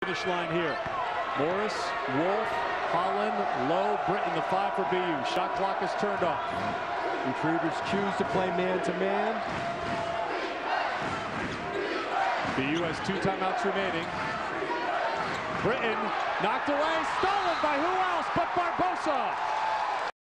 Finish line here. Morris, Wolf, Holland, Lowe, Britton, the 5 for BU. Shot clock is turned off. Retrievers choose to play man-to-man. BU has 2 timeouts remaining. Britton knocked away, stolen by who else but Barbosa.